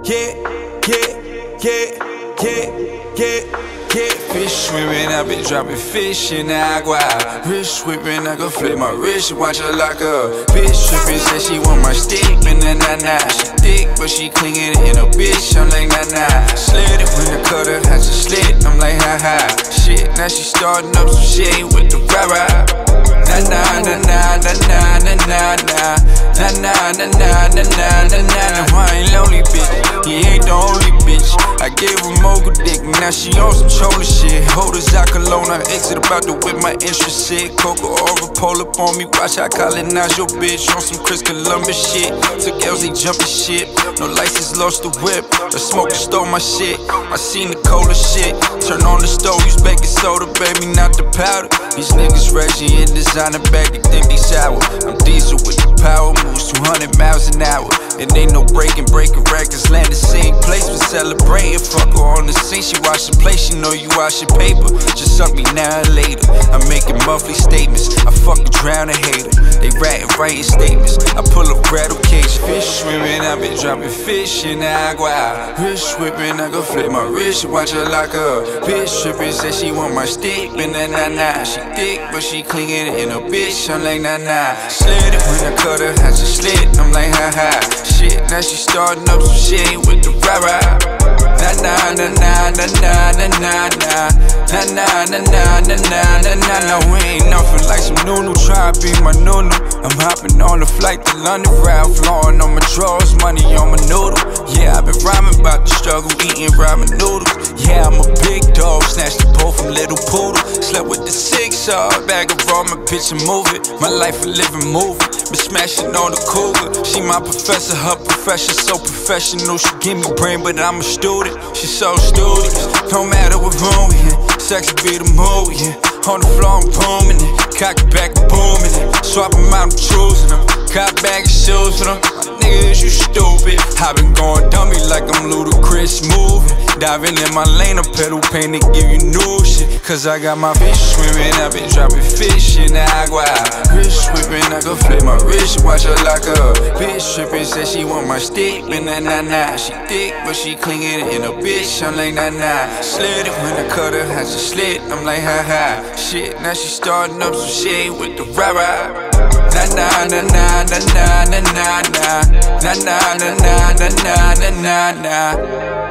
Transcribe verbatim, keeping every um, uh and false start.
yeah, yeah, yeah, yeah, yeah, yeah. Fish swimming, I been dropping fish in the agua. Wrist whipping, I go flip my wrist, watch her lock up. Bitch tripping, said she want my stick, but nah nah nah. She thick, but she clinging in a bitch, I'm like nah nah. Slid it when I cut her, had to slit, I'm like ha ha. Shit, now she starting up some shit with the rah rah. Na na na na na na na na na na na na na na na na na. I ain't lonely, bitch. He ain't the only bitch. I gave her mogul dick, now she on some chola shit. Hold a Zacalone, I exit about to whip my interest shit. Coca over, pull up on me, watch I colonize your bitch on some Chris Columbus shit. Took L's, they jumping shit. No license, lost the whip. The smoker stole my shit. I seen the cola shit. Turn on the stove, use baking soda, baby, not the powder. These niggas Reggie in designer bag, they think they sour. I'm diesel with the power, moves two hundred miles an hour. It ain't no breaking, breaking records, land the same place, we celebrating. Fuck her on the scene, she wash the plate, she know you wash your paper. Just suck me now and later. I'm making monthly statements, I fuck a drown a hater. They ratting, writing statements, I pull up rattle cage. Fish swimming, I been dropping fish in the agua. Wrist whipping, I go flip my wrist, watch her lock up. Bitch tripping, said she want my stick, but nah nah nah. She thick, but she clinging in a bitch, I'm like nah nah. Slid it when I cut her, had to slit, I'm like ha ha. Shit, now she starting up some shit with the rah rah. Na na na na na na na na na na na na na na na na na na. We ain't nothing like some Nunu, try to be my Nunu. I'm hopping on the flight to London, Ralph Lauren on my drawers, money on my noodle. Yeah, I've been rhyming about the struggle, eating ramen noodles. Yeah, I'm a big dog, snatched the pole from Little Poodle. Slept with the six, uh, bag of raw, my bitch and move it. My life a living movie, been smashing on the cougar. She my professor, her profession so professional. She give me brain, but I'm a student. She so studious, no matter what room we in. Sex be the movie, yeah. On the floor, I'm booming it. Cock it back, booming it. Swap them out, I'm choosing them. Cop bag of shoes for them. Niggas, you stupid. I been going dummy like I'm Ludacris moving. Diving in my lane, a pedal paint to give you new shit. Cause I got my fish swimming, I been dropping fish in the agua. Wrist whipping, I go flip my wrist, watch her lock up. Bitch tripping, said she want my stick, but nah nah nah. She thick, but she clinging in a bitch, I'm like nah nah. Slid it when I cut her, had to slit, I'm like ha ha. Shit, now she starting up some shit with the rah rah. Na na na na na na na na na na na na na na na na na.